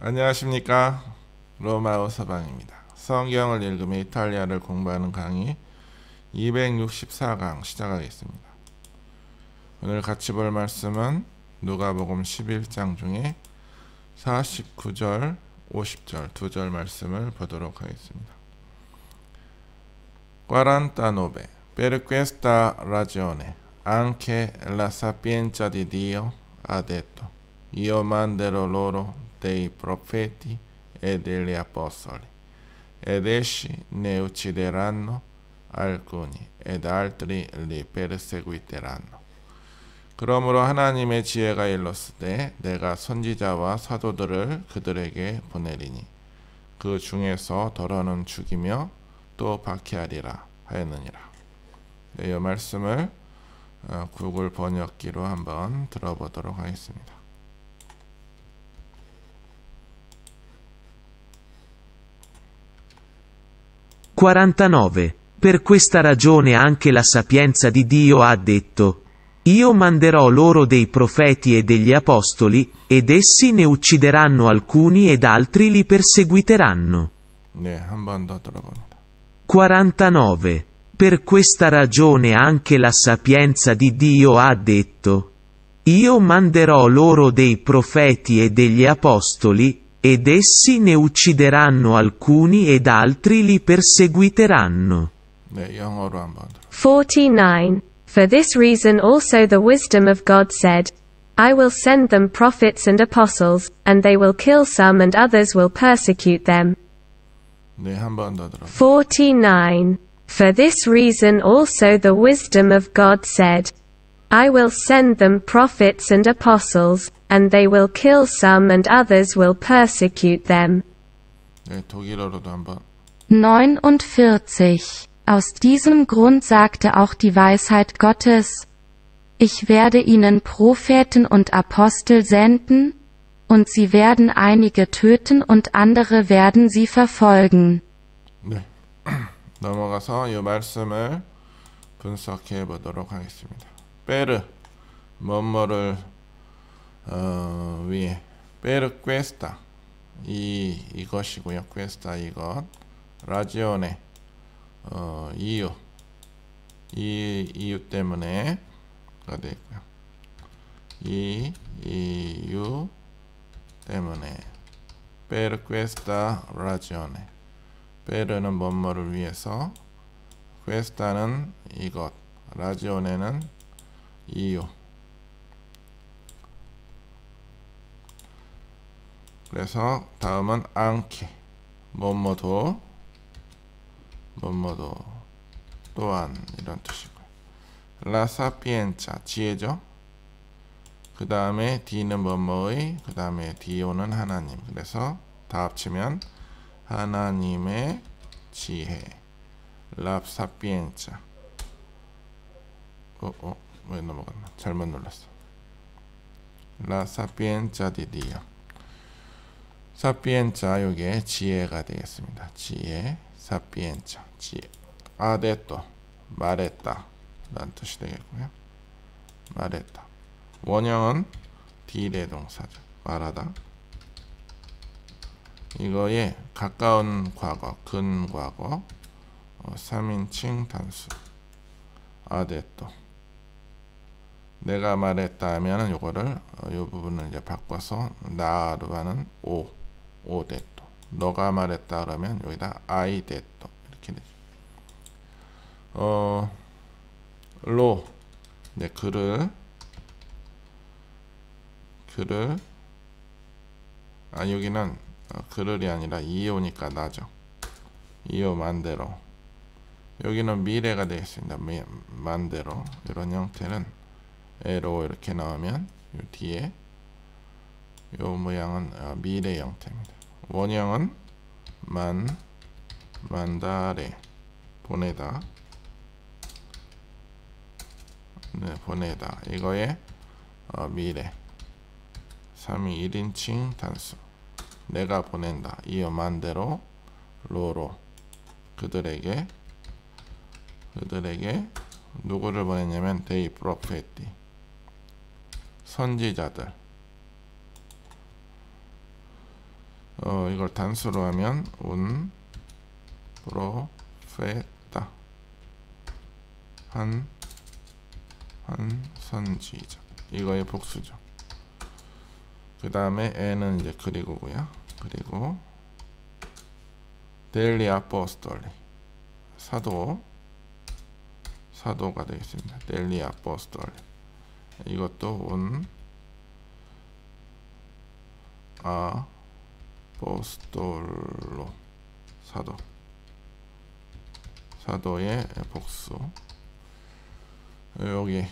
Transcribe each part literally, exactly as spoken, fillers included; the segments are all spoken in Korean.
안녕하십니까. 로마어 서방입니다. 성경을 읽으며 이탈리아를 공부하는 강의 이백육십사 강 시작하겠습니다. 오늘 같이 볼 말씀은 누가복음 십일 장 중에 사십구 절, 오십 절 두 절 말씀을 보도록 하겠습니다. quarantanove Per questa ragione anche la sapienza di Dio ha detto Io manderò loro dei profeti e degli apostoli, ed essi ne uccideranno alcuni, ed altri li perseguiteranno. 그러므로 하나님의 지혜가 일렀으되 내가 선지자와 사도들을 그들에게 보내리니 그 중에서 더러는 죽이며 또 박해하리라 하였느니라. 네, 이 말씀을 구글 번역기로 한번 들어보도록 하겠습니다. quarantanove Per questa ragione anche la sapienza di Dio ha detto: Io manderò loro dei profeti e degli apostoli, ed essi ne uccideranno alcuni ed altri li perseguiteranno. 네, 한 번 더 들어봅니다. quarantanove Per questa ragione anche la sapienza di Dio ha detto: Io manderò loro dei profeti e degli apostoli, ed essi ne uccideranno alcuni ed altri li perseguiteranno. 네, 영어로 한번 들어. forty-nine For this reason also the wisdom of God said, I will send them prophets and apostles, and they will kill some and others will persecute them. 네, 한 번 더 들어. forty-nine For this reason also the wisdom of God said, I will send them prophets and apostles, and they will kill some and others will persecute them. 네, 독일어로도 한번. neunundvierzig Aus diesem Grund sagte auch die Weisheit Gottes: Ich werde ihnen Propheten und Apostel senden, und sie werden einige töten und andere werden sie verfolgen. 네, 넘어가서 이 말씀을 분석해 보도록 하겠습니다. 베르, 뭐뭐를 어, 위에 베르 퀘스타 이 이것이고요. 퀘스타 이것 라지오네 어, 이유 이 이유 때문에가 되고요. 이 이유 때문에 베르 퀘스타 라지오네 베르는 뭐뭐를 위해서 퀘스타는 이것 라지오네는 이유. 그래서 다음은 anche 뭐뭐도 뭐뭐도 또한 이런 뜻이고요. la sapienza 지혜죠. 그 다음에 D는 뭐뭐의 그 다음에 Dio는 하나님. 그래서 다 합치면 하나님의 지혜 la sapienza 어, 어, 왜 넘어갔나? 잘못 눌렀어. La sapienza di Dio. sapienza 요게 지혜가 되겠습니다. 지혜, sapienza, 지혜. ha detto 말했다 라는 뜻이 되겠고요. 말했다. 원형은 비대동사죠. 말하다. 이거에 가까운 과거, 근과거, 어, 삼인칭 단수. ha detto. 내가 말했다 하면은 요거를 어, 요 부분을 이제 바꿔서 나로 하는 오, 오 detto. 너가 말했다 그러면 여기다 I detto 이렇게 되죠. 어, 로, 네 그를 그를 아 여기는 어, 그를이 아니라 이오니까 나죠. 이오 만대로. 여기는 미래가 되겠습니다. 미, 만대로 이런 형태는 에로 이렇게 나오면 요 뒤에 요 모양은 어, 미래 형태입니다. 원형은 만 만다레 보내다. 네, 보내다. 이거에 어, 미래 삼이 일인칭 단수. 내가 보낸다. 이어 만대로 로로 그들에게 그들에게 누구를 보냈냐면 데이 프로페티 선지자들 어, 이걸 단수로 하면 운 프로페타 한, 한 선지자. 이거의 복수죠. 그 다음에 에는 이제 그리고고요. 그리고 델리 아포스톨리 사도 사도가 되겠습니다. 델리 아포스톨리 이것도 운 아포스톨로 사도 사도의 복수. 여기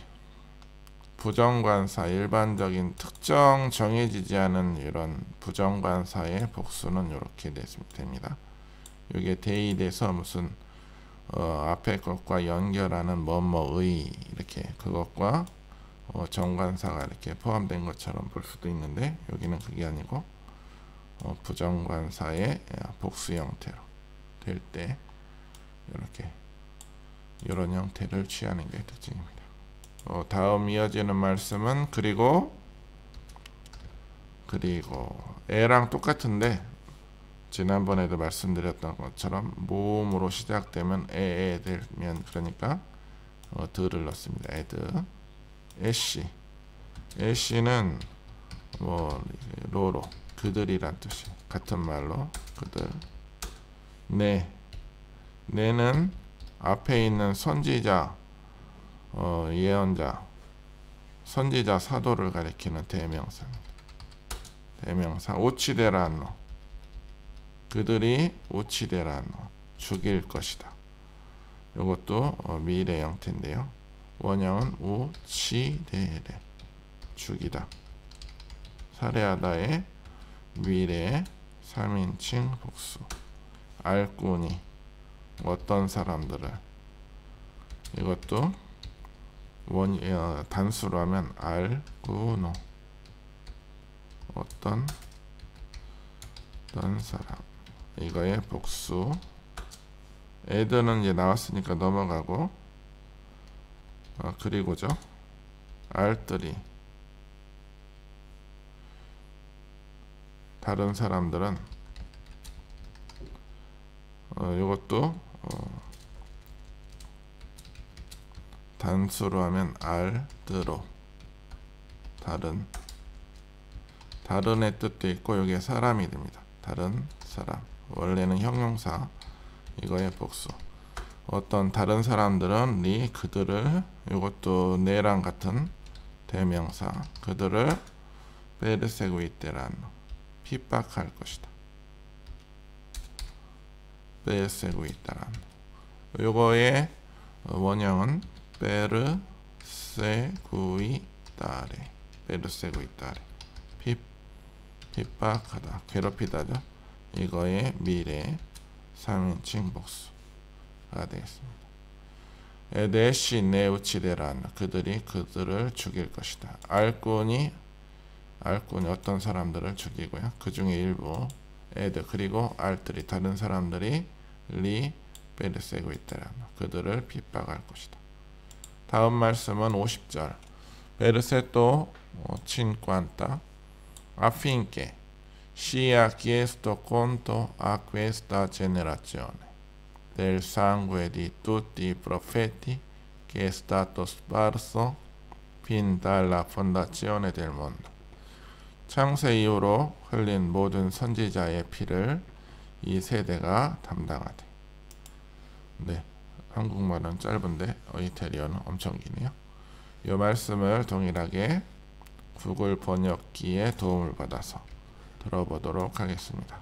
부정관사 일반적인 특정 정해지지 않은 이런 부정관사의 복수는 이렇게 됩니다. 이게 대입돼서 무슨 어, 앞에 것과 연결하는 뭐뭐의 이렇게 그것과 어, 정관사가 이렇게 포함된 것처럼 볼 수도 있는데 여기는 그게 아니고 어, 부정관사의 복수 형태로 될 때 이렇게 이런 형태를 취하는 게 특징입니다. 어, 다음 이어지는 말씀은 그리고 그리고 에랑 똑같은데 지난번에도 말씀드렸던 것처럼 모음으로 시작되면 에에 되면 그러니까 어, 드를 넣습니다. 에드 에시 에시는 뭐 로로 그들이란 뜻이 같은 말로 그들. 네 네는 앞에 있는 선지자 어, 예언자 선지자 사도를 가리키는 대명사입니다. 대명사 오치데라노 그들이 오치데라노 죽일 것이다. 이것도 어, 미래 형태인데요. 원형은 오치데레 죽이다. 살해하다의 미래 삼인칭 복수. 알꾸니 어떤 사람들을 이것도 원 어, 단수로 하면 알꾸노 어떤 어떤 사람 이거의 복수. 에드는 이제 나왔으니까 넘어가고 어, 그리고죠 알들이 다른 사람들은 어, 이것도 어, 단수로 하면 알드로 다른 다른의 뜻도 있고 여기에 사람이 됩니다. 다른 사람 원래는 형용사 이거의 복수. 어떤 다른 사람들은 니 그들을 이것도 네랑 같은 대명사 그들을 베르세구이테란 핍박할 것이다. 베르세구이테란 요거의 원형은 베르세구이타레 베르세구이타레 핍 핍박하다 괴롭히다죠. 이거의 미래 삼인칭 복수가 되겠습니다. 에데시 네우치데란 그들이 그들을 죽일 것이다. 알꾼이 알꾼이 어떤 사람들을 죽이고요. 그 중에 일부 에드 그리고 알들이 다른 사람들이 리 베르세구이테란 그들을 핍박할 것이다. 다음 말씀은 오십 절 베르세토 cinquanta affinché sia chiesto conto a questa generazione del sangue di tutti i profeti che è stato sparso fin dalla fondazione del mondo. 창세 이후로 흘린 모든 선지자의 피를 이 세대가 담당하되. 네, 한국말은 짧은데 이태리어는 엄청 기네요. 이 말씀을 동일하게 구글 번역기의 도움을 받아서 들어보도록 하겠습니다.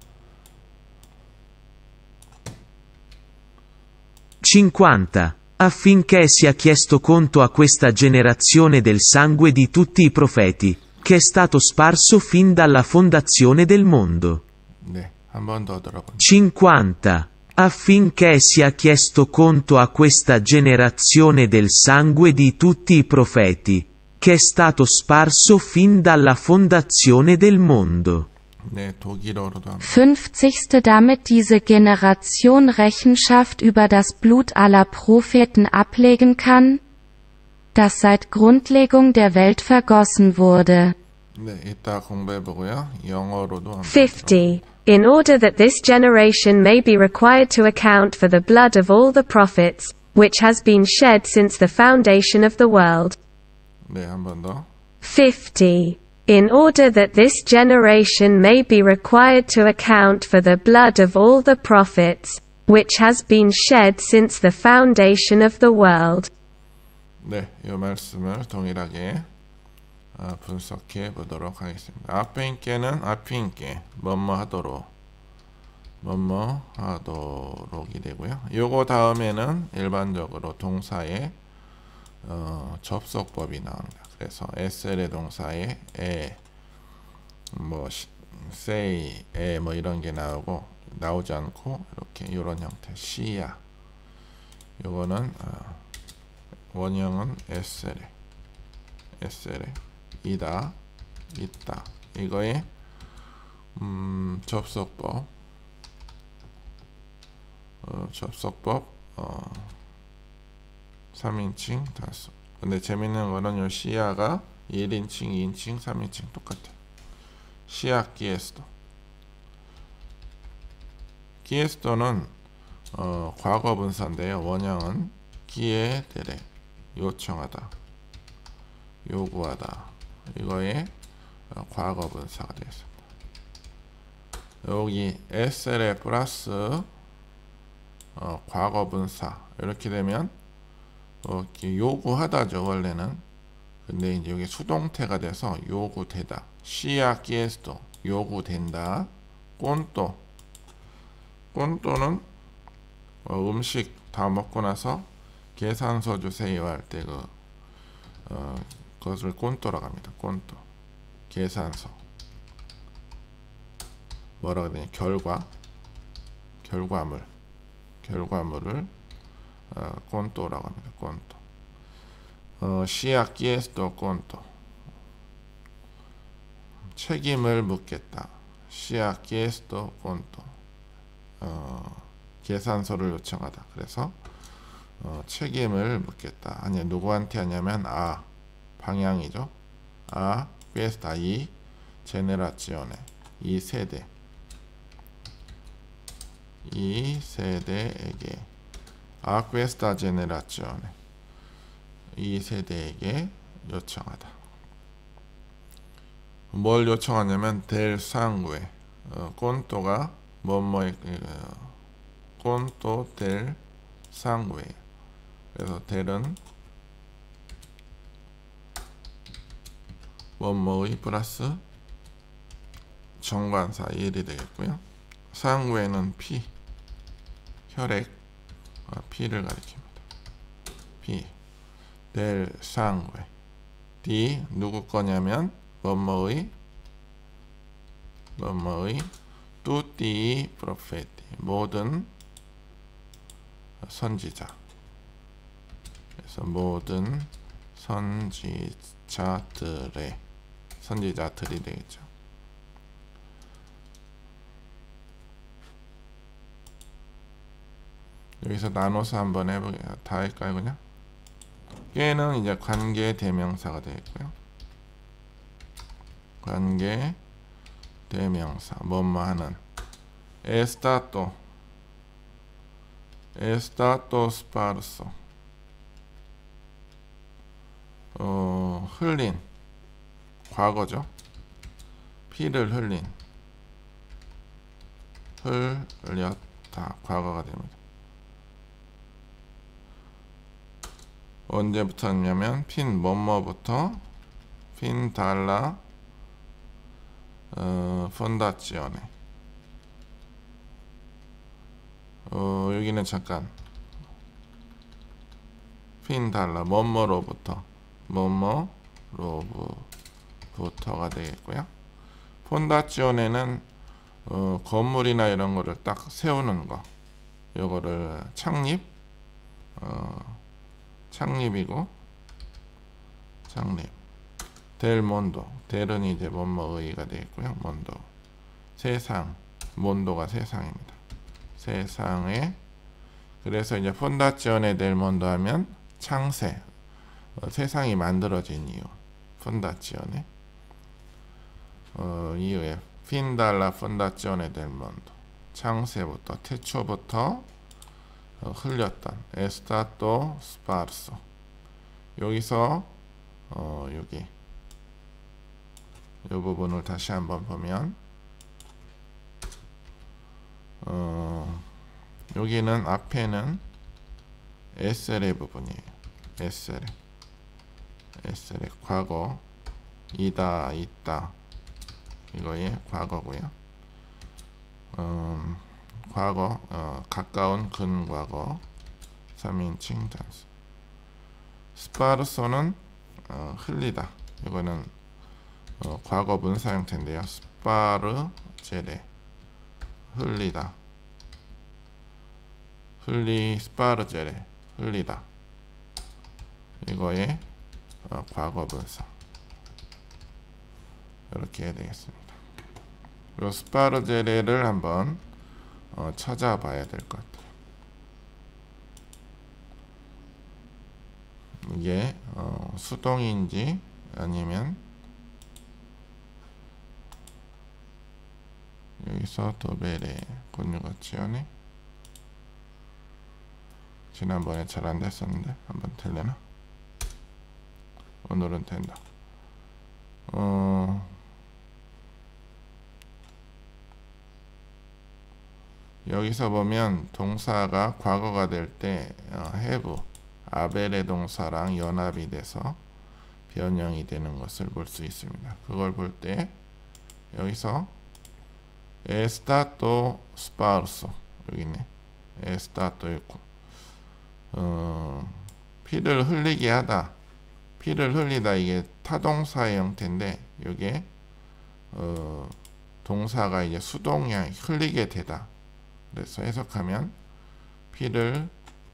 cinquanta. Affinché sia chiesto conto a questa generazione del sangue di tutti i profeti, che è stato sparso fin dalla fondazione del mondo. 네, 한 번 더 들어봅니다. cinquanta. Affinché sia chiesto conto a questa generazione del sangue di tutti i profeti, che è stato sparso fin dalla fondazione del mondo. 네, 독일어로도 합니다. fünfzigste Damit diese Generation Rechenschaft über das Blut aller Propheten ablegen kann, das seit Grundlegung der Welt vergossen wurde. 네, 이따 공부해보고요. 영어로도 한번 fifty. In order that this generation may be required to account for the blood of all the prophets, which has been shed since the foundation of the world. 네, 한 번 더. fifty. In order that this generation may be required to account for the blood of all the prophets, which has been shed since the foundation of the world. 네, 이 말씀을 동일하게 어, 분석해 보도록 하겠습니다. 앞에 있게는 앞에 있게 뭐뭐 하도록 뭐뭐 하도록이 되고요. 요거 다음에는 일반적으로 동사의 어, 접속법이 나옵니다. 그래서 에스엘의 동사에 에, 뭐 say, 에 뭐 이런 게 나오고 나오지 않고 이렇게 이런 형태 시야. 요거는 어, 원형은 에스엘에 에스엘에 이다, 있다. 이거의 음, 접속법, 어, 접속법 어, 삼인칭 다수. 근데 재밌는 거는 요 시야가 일인칭, 이인칭, 삼인칭 똑같아요. 시야 기에스도. 기에스도는 어, 과거 분사인데요. 원형은 기에 대래 요청하다, 요구하다. 이거의 어, 과거 분사가 되겠습니다. 여기 에스엘에 플러스 어, 과거 분사 이렇게 되면 어, 요구하다죠 원래는. 근데 이제 여기 수동태가 돼서 요구되다. 시야 기에스도 요구된다. 꼰또 꼰또는 어, 음식 다 먹고 나서 계산서 주세요 할 때 그 어, 그것을 꼰또라고 합니다. 꼰또 계산서 뭐라고 해야 되냐 결과 결과물 결과물을 어, 꼰또라고 합니다. 꼰또 어, 시야 기에스도 꼰또 책임을 묻겠다. 시야 기에스도 꼰또 어, 계산서를 요청하다. 그래서 어, 책임을 묻겠다. 아니 누구한테 하냐면 아 방향이죠. 아 questa 이 제네라치오네 이 세대 이 세대에게 아 questa generazione 이 세대에게 요청하다. 뭘 요청하냐면 델 상구에 어, 꼰또가 뭐뭐의 어, 꼰또 델 상구에 그래서 델은 뭐뭐의 플러스 정관사 일이 되겠고요. 상구에는 피 혈액 어, 피를 가리킵니다. 피 델 상구에 디 누구 거냐면 뭐뭐의 뭐뭐의 tutti profeti 모든 선지자. 그래서 모든 선지자들의 선지자들이 되겠죠. 여기서 나눠서 한번 해보게요. 다 할까요 그냥? 얘는 이제 관계 대명사가 되겠고요. 관계 대명사 뭐뭐 하는 에스타토 에스타토 스파르소 어, 흘린 과거죠. 피를 흘린 흘렸다 과거가 됩니다. 언제부터냐면 핀 뭐뭐부터 핀 달라 어, 폰다치오네 어, 여기는 잠깐 핀 달라 뭐뭐로부터 뭐뭐로부터가 되겠고요. 폰다치오네는 어, 건물이나 이런 거를 딱 세우는 거 요거를 창립 어, 창립이고 창립 델 몬도 델은 이제 뭐뭐의가 되겠고요. 몬도 세상 몬도가 세상입니다. 세상에 그래서 이제 폰다치오네 델 몬도 하면 창세 어, 세상이 만들어진 이유 폰다치오네 어, 이후에 fin dalla fondazione del mondo 창세부터 태초부터 어, 흘렸던 è stato sparso 여기서 어, 여기 이 부분을 다시 한번 보면 어, 여기는 앞에는 에셀의 부분이에요. 에셀의 에셀의 과거 이다 있다 이거의 과거고요. 음, 과거 어, 가까운 근과거 삼인칭 단수. 스파르소는 어, 흘리다 이거는 어, 과거 분사 형태인데요. 스파르제레 흘리다 흘리 스파르제레 흘리다 이거의 어, 과거 분사 이렇게 해야 되겠습니다. 그리고 스파르제레를 한번 어, 찾아봐야 될 것 같아요. 이게 어, 수동인지 아니면 여기서 도베레 권유가치연이 지난번에 잘 안 됐었는데 한번 되려나? 오늘은 된다. 어, 여기서 보면 동사가 과거가 될 때 어, have 아벨의 동사랑 연합이 돼서 변형이 되는 것을 볼 수 있습니다. 그걸 볼 때 여기서 è stato sparso 여기 있네. è stato 있고 어, 피를 흘리게 하다 피를 흘리다 이게 타동사의 형태인데 이게 어, 동사가 이제 수동형 흘리게 되다. 그래서 해석하면 피를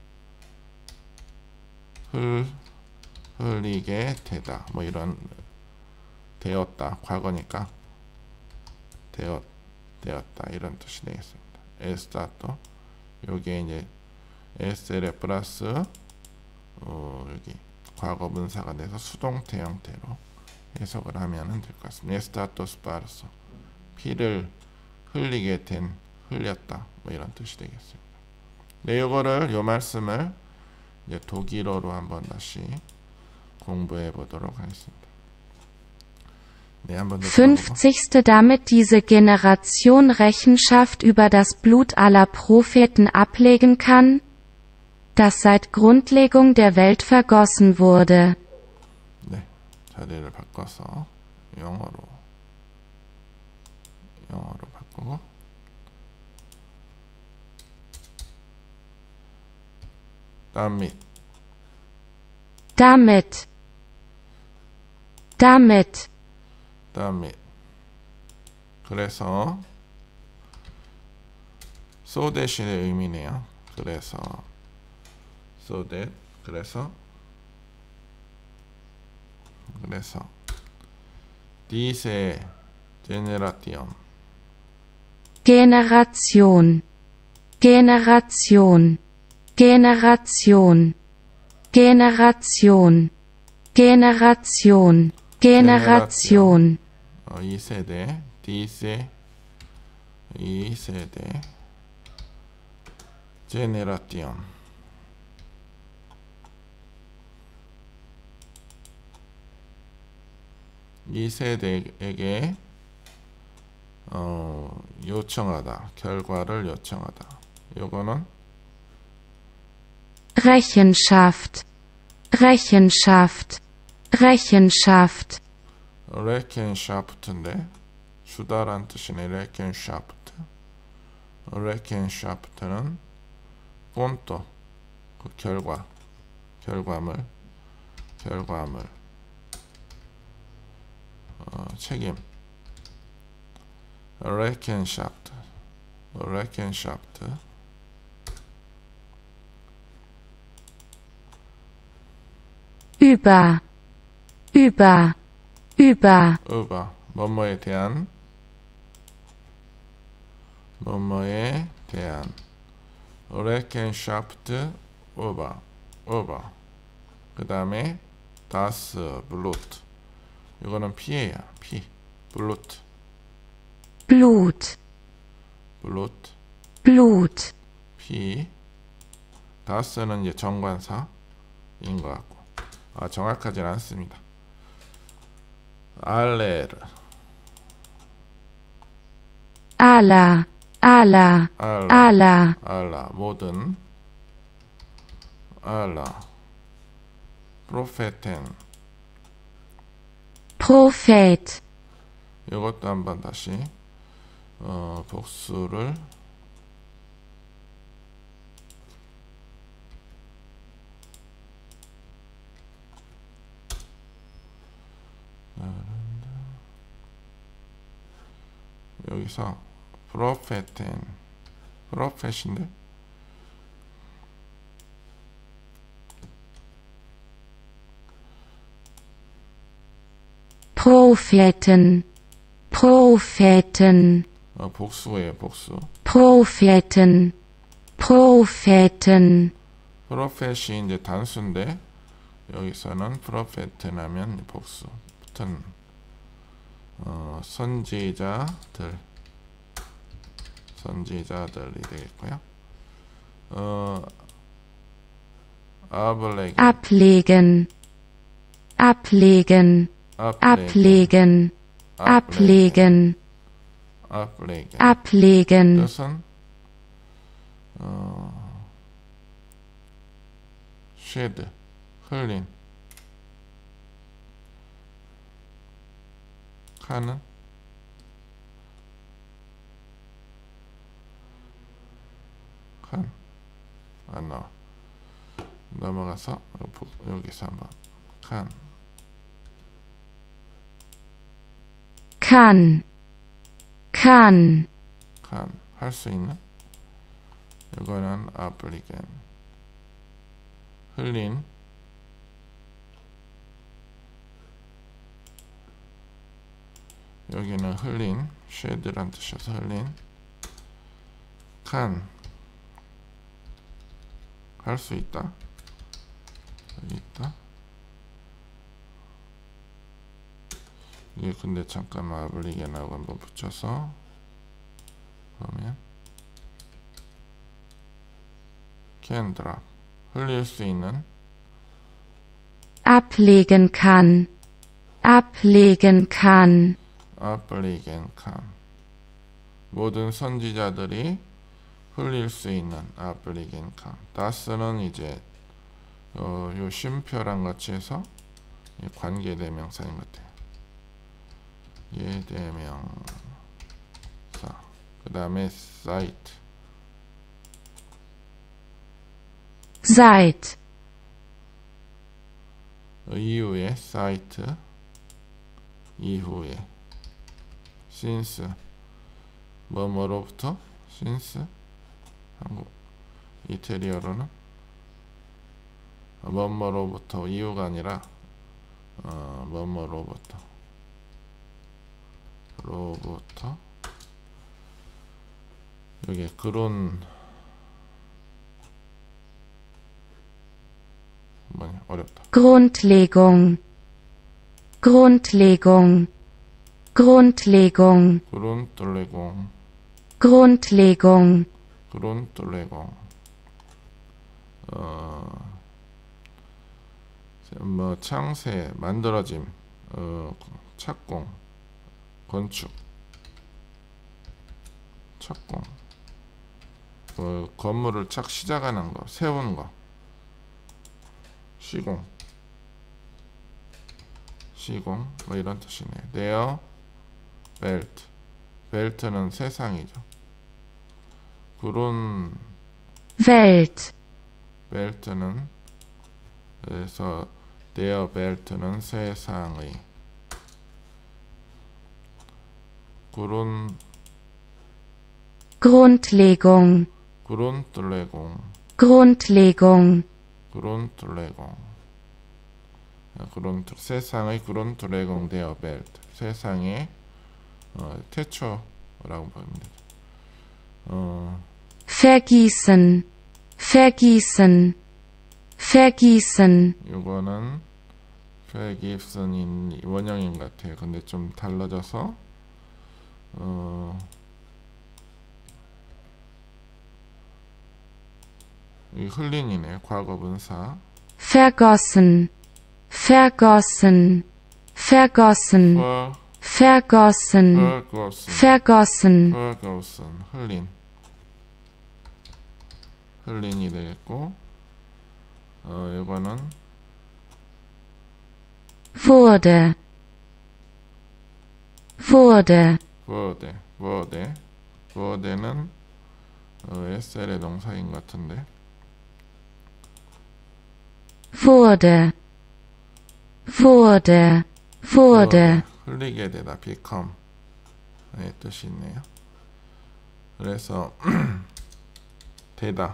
흘, 흘리게 되다 뭐 이런 되었다 과거니까 되었, 되었다 이런 뜻이 되겠습니다. è stato 요게 이제 에스엘에 플러스 어, 여기 과거 분사가 돼서 수동태 형태로 해석을 하면 될 것 같습니다. è stato sparso 피를 흘리게 된 흘렸다 뭐 이런 뜻이 되겠습니다. 네, 요거를 요 말씀을 이제 독일어로 한번 다시 공부해 보도록 하겠습니다. 네, 한번 더 fünfzigste damit diese Generation Rechenschaft über das Blut aller Propheten ablegen kann, das seit Grundlegung der Welt vergossen wurde. 네, 자리를 바꿔서 영어로 영어로 바꾸고 damit damit damit damit 그래서 so 대신의 의미네요. 그래서 so that 그래서 그래서 diese Generation Generation Generation Generation Generation Generation Generation 어, 이 세대 diese 이 세대 Generation 이 세대에게 어, 요청하다 결과를 요청하다 요거는 Rechenschaft Rechenschaft Rechenschaft Rechenschaft인데 주다란 뜻이네. Rechenschaft Rechenschaft는 콘토 그 결과 결과물 결과물 어, 책임 Rechenschaft Rechenschaft über über über über 뭐뭐에 대한 뭐뭐에 대한 Rechenschaft über über 그 다음에 das Blut 이거는 피예요. 피 Blut Blut, 블루트, Blut, 피. 다스는 이제 정관사인 것 같고, 아, 정확하진 않습니다. 알레르, Allah, Allah, 알라, Allah, 알라, 모든, 알라, 프로페텐. Prophet, 이것도 한번 다시 어, 복수를 여기서 프로페텐, 프로페신데 Propheten, Propheten, 어, 복수예요, 복수. Propheten, Propheten, 프로펫이 이제 단수인데 여기서는 프로페트 하면 복수. 붙은 어, 선지자들, 선지자들이 되겠고요. 어, 아블레겐, ablegen, ablegen, ablegen, ablegen, 아블레겐. ablegen, 뜻은 어, 쉐드, 흘린. 칸은 칸. 안 나와. 넘어가서 여기서 한번 칸. kann, kann, 칸. 할 수 있는. 이거는 아플리겐. 흘린. 여기는 흘린. 쉐드란 뜻이어서 흘린. 칸. 할 수 있다. 여기 있다. 이게 근데 잠깐만 아블리겐하고 한번 붙여서 그러면 can drop. 흘릴 수 있는. ablegen kann, ablegen kann, 아플리겐 칸. 모든 선지자들이 흘릴 수 있는 아플리겐 칸. 다스는 이제 어, 요 쉼표랑 같이 해서 관계대명사인 것 같아요. 예대명사. 그 다음에 사이트. seit, 이후에 사이트. 이후에 since. 뭐뭐로부터 since. 한국 이태리어로는 뭐뭐로부터. 이유가 아니라 어, 뭐뭐로부터. 로부터. 여기 그런 뭐냐 어렵다. Grundlegung, Grundlegung, Grundlegung, 그런 뚫레공. Grundlegung, 그런 뚫레공. 어, 뭐 창세, 만들어짐, 어, 착공, 건축, 착공. 어, 건물을 착 시작하는 거, 세우는 거. 시공, 시공, 뭐 이런 뜻이네요. 네어 벨트. 벨트는 세상이죠. 그런 Welt, 벨트는 그래서 데어 벨트는 세상의. 그런 Grundlegung, 그런 뚫레공. Grundlegung, 그런 뚫레공. 그런 세상의 그런 뚫레공 데어 벨트. 세상의 어, 태초라고 보입니다. 어, vergießen, vergießen, vergießen, 이거는 페기슨인 원형인 것 같아요. 근데 좀 달라져서 어, 이 흘린이네. 과거분사. vergossen, vergossen, vergossen, ver, vergossen, vergossen, vergossen, vergossen. 흘린. 흘린이 되겠고, 어, 이거는 wurde, wurde, wurde, wurde. wurde는 어, 에스엘의 동사인 것 같은데. wurde, wurde, wurde, 흘리게 되다, become 의 뜻이 있네요. 그래서 되다.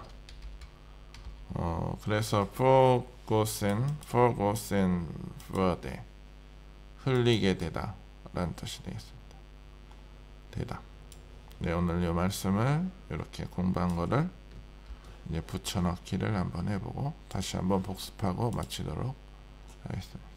어, 그래서 vergossen, vergossen wurde, 흘리게 되다 라는 뜻이 되겠습니다. 되다. 네, 오늘 이 말씀을 이렇게 공부한 거를 이제 붙여넣기를 한번 해보고 다시 한번 복습하고 마치도록 하겠습니다.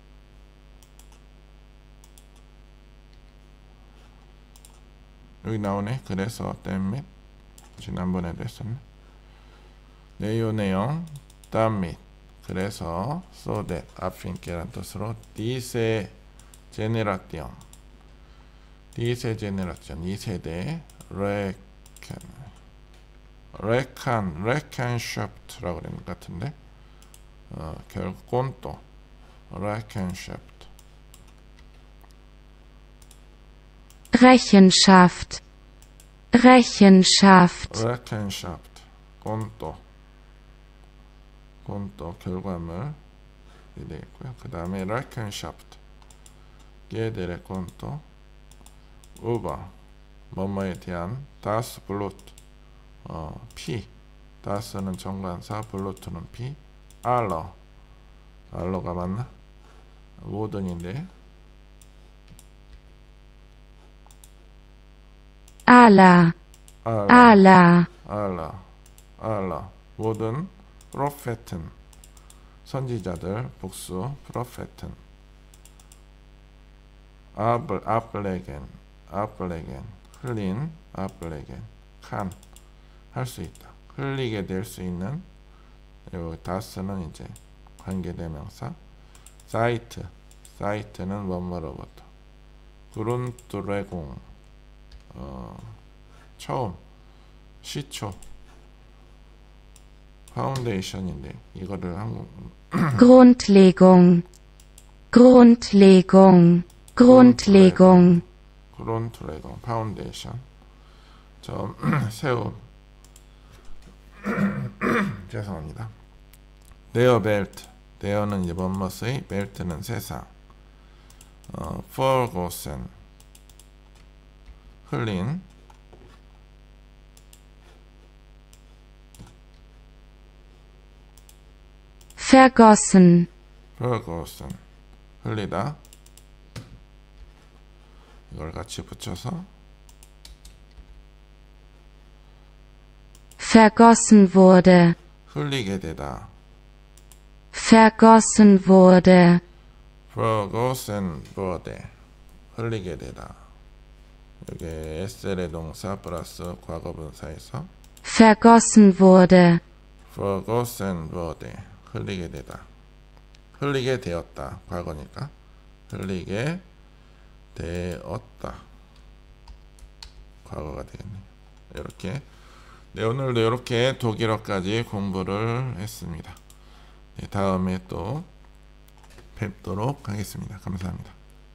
여기 나오네. 그래서 땜 지난번에도 했었네. 네, 요 내용 damit 그래서 so that affin께란 뜻으로 diese Generation diese Generation 이 세대 reckon reckon Rechenschaft라고 그러는 것 같은데 어, 결국 꼰또 Rechenschaft Rechenschaft, Rechenschaft, Rechenschaft 꼰또 꼰또 결과물이 되겠고요. 그 다음에 Rechenschaft 게델의 꼰또 über 뭐뭐에 대한 das Blut 어, 피 das는 정관사 블루트는 피 aller aller가 맞나? 모든인데 aller, aller, aller aller 모든 프로페튼 선지자들 복수 프로페튼 아블 아블레겐 아블레겐 흘린 아블레겐 칸 할 수 있다. 흘리게 될 수 있는 요 다스는 이제 관계대명사 사이트 사이트는 뭐뭐로부터 그룬트레공 어, 처음 시초 파운데이션인데 이거를 한국 Grundlegung, Grundlegung, Grundlegung, 그룬트레공 파운데이션 저 세운 죄송합니다. 데어 벨트 데어는 이제 뭐뭐의 벨트는 세상 어, forgotten 흘린 vergossen, forgotten 흘리다 이걸 같이 붙여서 vergossen wurde, 흘리게 되다 vergossen wurde, forgotten wurde 흘리게 되다 여기 에스엘의 동사 플러스 과거분사에서 vergossen wurde, forgotten wurde 흘리게 되다 흘리게 되었다 과거니까 흘리게 되었다 과거가 되겠네요. 이렇게 네, 오늘도 이렇게 독일어까지 공부를 했습니다. 네, 다음에 또 뵙도록 하겠습니다. 감사합니다.